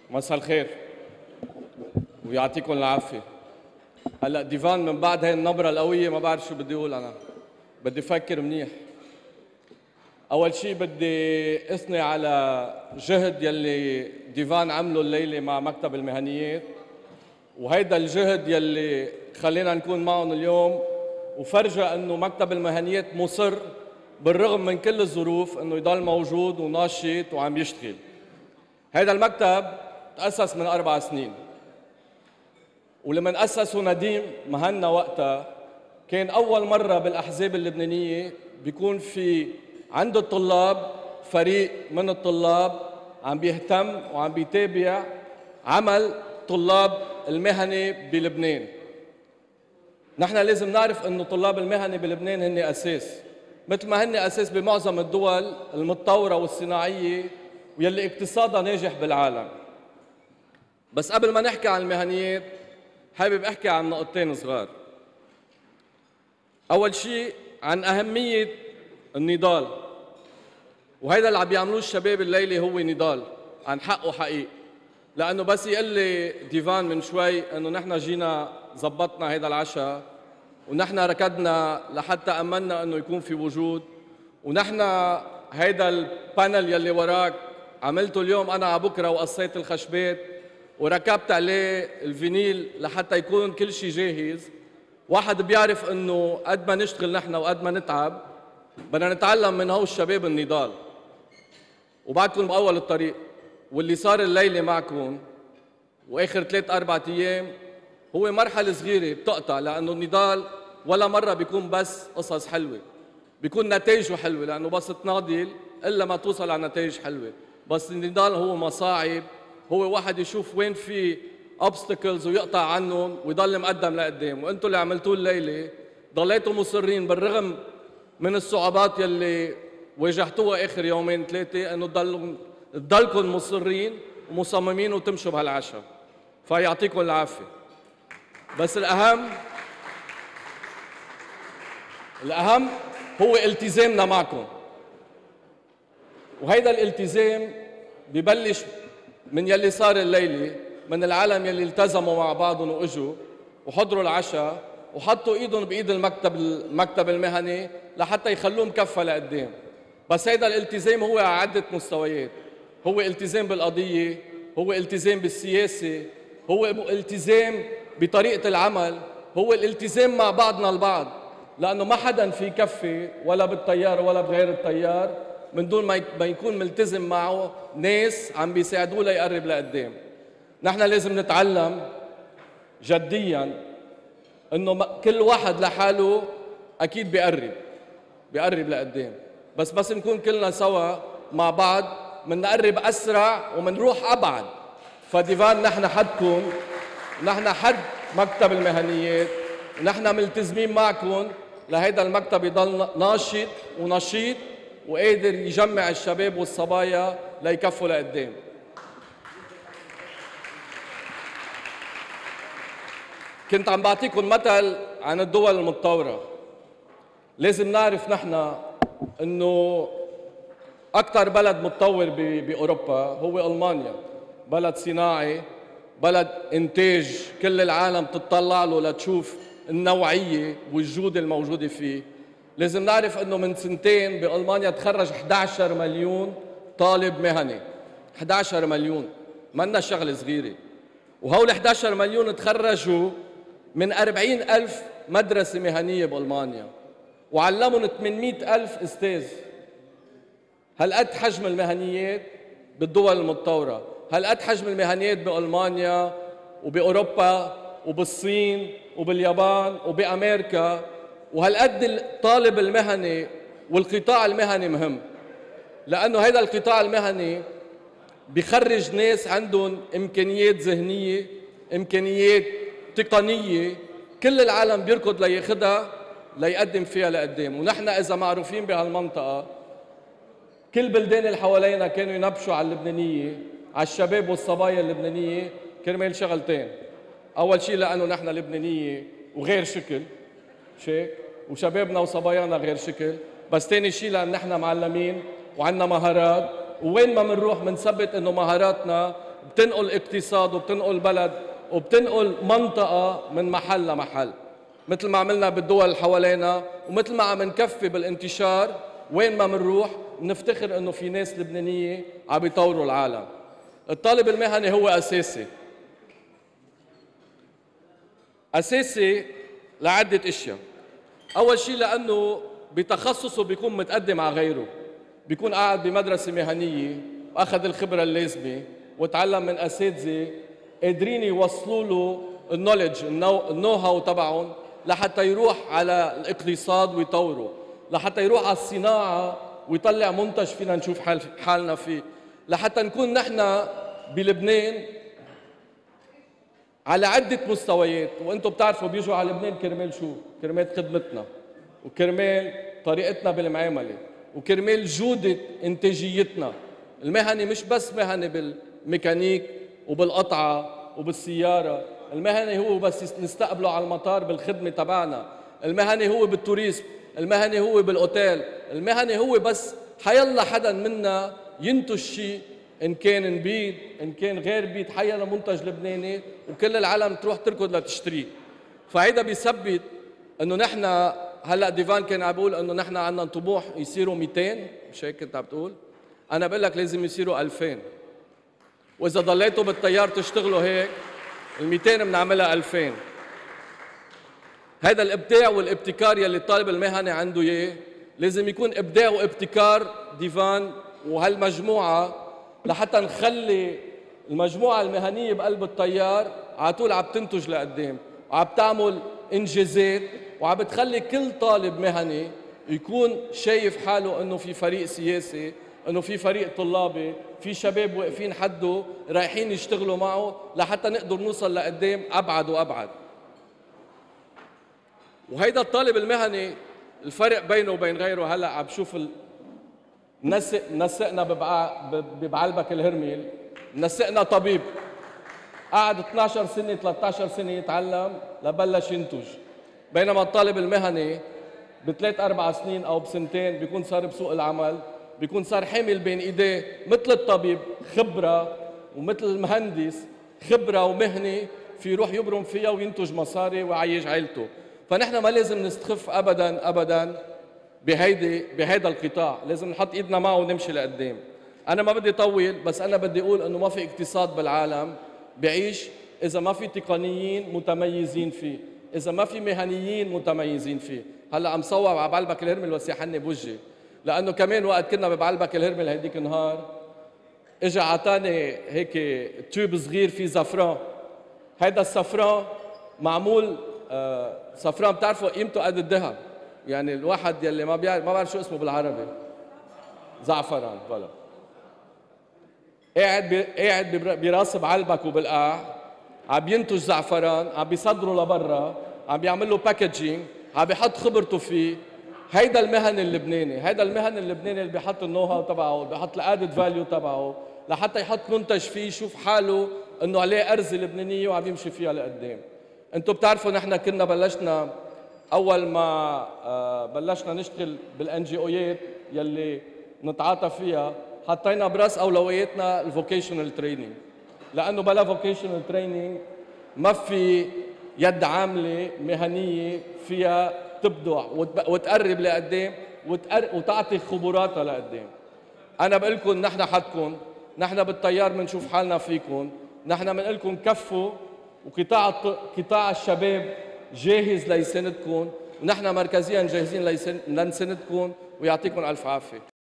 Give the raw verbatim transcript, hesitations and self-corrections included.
مساء الخير ويعطيكم العافية. هلا ديفان من بعد هاي النبرة القوية ما بعرف شو بدي أقول أنا، بدي أفكر منيح. أول شيء بدي أثني على جهد يلي ديفان عمله الليلة مع مكتب المهنيات، وهيدا الجهد يلي خلينا نكون معهم اليوم وفرجة أنه مكتب المهنيات مصر بالرغم من كل الظروف أنه يضل موجود وناشط وعم يشتغل. هيدا المكتب تأسس من أربع سنين، ولما أسسوا نديم مهنا وقتها كان أول مرة بالأحزاب اللبنانية بيكون في عند الطلاب فريق من الطلاب عم بيهتم وعم بيتابع عمل طلاب المهنة بلبنان. نحن لازم نعرف أنه طلاب المهنة بلبنان هن أساس، مثل ما هن أساس بمعظم الدول المتطورة والصناعية ويلي اقتصادها ناجح بالعالم. بس قبل ما نحكي عن المهنيات حابب أحكي عن نقطتين صغار. أول شيء عن أهمية النضال، وهيدا اللي عم بيعملوه الشباب الليلة هو نضال عن حق وحقيق. لأنه بس يقول لي ديفان من شوي إنه نحن جينا زبطنا هيدا العشاء ونحن ركضنا لحتى أمنا إنه يكون في وجود، ونحن هيدا البانل يلي وراك عملته اليوم أنا على بكرة وقصيت الخشبات وركبت عليه الفينيل لحتى يكون كل شيء جاهز. واحد بيعرف إنه قد ما نشتغل نحن وقد ما نتعب بدنا نتعلم من هو الشباب النضال، وبعدكم بأول الطريق. واللي صار الليلة معكم وآخر ثلاث أربع أيام هو مرحلة صغيرة بتقطع، لأنه النضال ولا مرة بيكون بس قصص حلوة، بيكون نتائجه حلوة، لأنه بس تناضل إلا ما توصل على نتائج حلوة. بس النضال هو مصاعب، هو واحد يشوف وين في obstacles ويقطع عنهم ويضل مقدم لقدام. وانتم اللي عملتوه الليلة ضليتوا مصرين بالرغم من الصعوبات يلي واجهتوها آخر يومين ثلاثة، إنه تضلوا تضلكم مصرين ومصممين وتمشوا بهالعشاء، فيعطيكم العافية. بس الأهم الأهم هو التزامنا معكم، وهيدا الالتزام ببلش من يلي صار الليلة، من العالم يلي التزموا مع بعضهم واجوا وحضروا العشاء وحطوا ايدهم بايد المكتب المكتب المهني لحتى يخلوه مكفى لقدام. بس هيدا الالتزام هو على عدة مستويات، هو التزام بالقضية، هو التزام بالسياسة، هو التزام بطريقة العمل، هو الالتزام مع بعضنا البعض، لأنه ما حدا في كفي ولا بالطيار ولا بغير الطيار من دون ما يكون ملتزم معه ناس عم بيساعدوه ليقرب لقدام. نحن لازم نتعلم جديا انه كل واحد لحاله اكيد بيقرب بيقرب لقدام، بس بس نكون كلنا سوا مع بعض منقرب اسرع ومنروح ابعد. فديفان نحن حدكم، نحن حد مكتب المهنيات، ونحن ملتزمين معكم لهيدا المكتب يضل ناشط ونشيط وقادر يجمع الشباب والصبايا ليكفوا لقدام. كنت عم بعطيكم مثل عن الدول المتطورة. لازم نعرف نحن انه اكثر بلد متطور باوروبا هو المانيا، بلد صناعي، بلد انتاج كل العالم تتطلع له لتشوف النوعية والجودة الموجودة فيه. لازم نعرف انه من سنتين بالمانيا تخرج إحدى عشر مليون طالب مهني، إحدى عشر مليون، منا شغله صغيره. وهول إحدى عشر مليون تخرجوا من أربعين ألف مدرسة مهنية بألمانيا، وعلمهم ثمانمئة ألف أستاذ. هالقد حجم المهنيات بالدول المتطورة، هالقد حجم المهنيات بألمانيا وبأوروبا وبالصين وباليابان وبأمريكا، وهالقد الطالب المهني والقطاع المهني مهم، لأنه هذا القطاع المهني بيخرج ناس عندهم إمكانيات ذهنية، إمكانيات تقنية، كل العالم بيركض لياخدها ليقدم فيها لقدام. ونحن إذا معروفين بهالمنطقة كل بلدان اللي حوالينا كانوا ينبشوا على اللبنانية، على الشباب والصبايا اللبنانية كرمال شغلتين. أول شيء لأنه نحن لبنانية وغير شكل شيك، وشبابنا وصبايانا غير شكل، بس ثاني شيء لأن نحن معلمين وعندنا مهارات، ووين ما بنروح بنثبت إنه مهاراتنا بتنقل اقتصاد وبتنقل بلد وبتنقل منطقة من محل لمحل، مثل ما عملنا بالدول اللي حوالينا ومثل ما عم نكفي بالانتشار. وين ما منروح بنفتخر انه في ناس لبنانية عم بيطوروا العالم. الطالب المهني هو اساسي اساسي لعدة اشياء. اول شيء لانه بتخصصه بيكون متقدم على غيره، بيكون قاعد بمدرسة مهنية واخذ الخبرة اللازمة وتعلم من اساتذة قادرين يوصلوا له النولج النو هاو تبعهم لحتى يروح على الاقتصاد ويطوره، لحتى يروح على الصناعة ويطلع منتج فينا نشوف حال حالنا فيه، لحتى نكون نحن بلبنان على عدة مستويات. وانتم بتعرفوا بيجوا على لبنان كرمال شو؟ كرمال خدمتنا وكرمال طريقتنا بالمعاملة وكرمال جودة انتاجيتنا. المهنة مش بس مهنة بالميكانيك وبالقطعة وبالسيارة، المهني هو بس نستقبله على المطار بالخدمة تبعنا، المهني هو بالتوريزم، المهني هو بالأوتيل، المهني هو بس حيلا حدا منا ينتج شيء، إن كان نبيد إن كان غير بيد، حيلا منتج لبناني وكل العالم تروح تركض لتشتريه. فهيدا بيثبت إنه نحن هلا ديفان كان عم بيقول إنه نحن عندنا طموح يصيروا مئتين، مش هيك كنت عم بتقول؟ أنا بقول لك لازم يصيروا ألفين، وإذا ضليتوا بالتيار تشتغلوا هيك ال مئتين بنعملها ألفين. هذا الابداع والابتكار يلي الطالب المهني عنده اياه لازم يكون ابداع وابتكار ديفان وهالمجموعه، لحتى نخلي المجموعه المهنيه بقلب التيار على طول عم تنتج لقدام وعم تعمل انجازات وعم بتخلي كل طالب مهني يكون شايف حاله انه في فريق سياسي، انه في فريق طلابي، في شباب واقفين حده رايحين يشتغلوا معه لحتى نقدر نوصل لقدام ابعد وابعد. وهيدا الطالب المهني الفرق بينه وبين غيره، هلا عم بشوف نسق نسقنا ببعلبك الهرميل، نسقنا طبيب قعد اثنعش سنه ثلاثة عشر سنه يتعلم لبلش ينتج، بينما الطالب المهني بثلاث اربع سنين او بسنتين بيكون صار بسوق العمل، بيكون صار حامل بين ايديه مثل الطبيب خبره ومثل المهندس خبره ومهنه في يروح يبرم فيها وينتج مصاري ويعيش عائلته. فنحن ما لازم نستخف ابدا ابدا بهيدي بهيدا القطاع، لازم نحط ايدنا معه ونمشي لقدام. انا ما بدي طول، بس انا بدي اقول انه ما في اقتصاد بالعالم بيعيش اذا ما في تقنيين متميزين فيه، اذا ما في مهنيين متميزين فيه. هلا عم صور على بعلبك الهرمل بس يحني بوجهي، لانه كمان وقت كنا ببعلبك الهرمل هديك النهار اجى عطاني هيك تيوب صغير فيه زعفران. هيدا الزعفران معمول آه صفران بتعرفوا قيمته قد الذهب، يعني الواحد يلي ما بيعرف ما بعرف شو اسمه بالعربي، زعفران بلا. قاعد بي قاعد براس بعلبك وبالقاع عم بينتج زعفران، عم بيصدره لبرا، عم بيعمل له باكجينج، عم بيحط خبرته فيه. هيدا المهن اللبناني، هيدا المهن اللبناني اللي بيحط النو هاو تبعه، بيحط الادد فاليو تبعه لحتى يحط منتج فيه يشوف حاله انه عليه ارزه لبنانيه وعم يمشي فيها لقدام. انتم بتعرفوا نحن كنا بلشنا اول ما بلشنا نشتغل بالان جي اويات يلي نتعاطى فيها، حطينا براس اولوياتنا الفوكيشنال تريننج، لانه بلا فوكيشنال تريننج ما في يد عامله مهنيه فيها تبدع وتقرب لقدام وتعطي خبراتها لقدام. انا بقول لكم نحن حدكم، نحن بالتيار بنشوف حالنا فيكم، نحن بنقول لكم كفوا، وقطاع قطاع الشباب جاهز ليساندكم، ونحن مركزيا جاهزين لنساندكم، ويعطيكم الف عافيه.